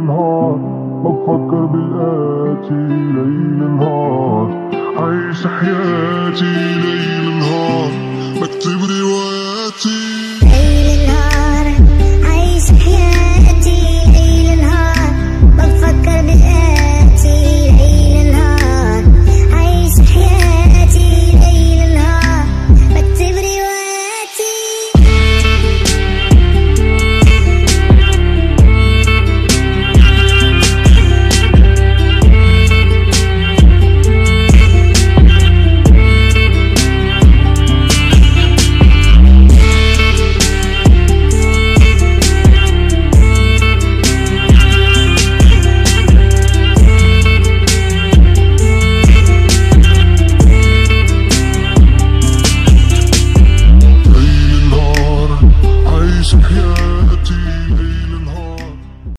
نهار، بفكر بالآتي ليل نهار، عايش حياتي ليل نهار، بكتب رواياتي.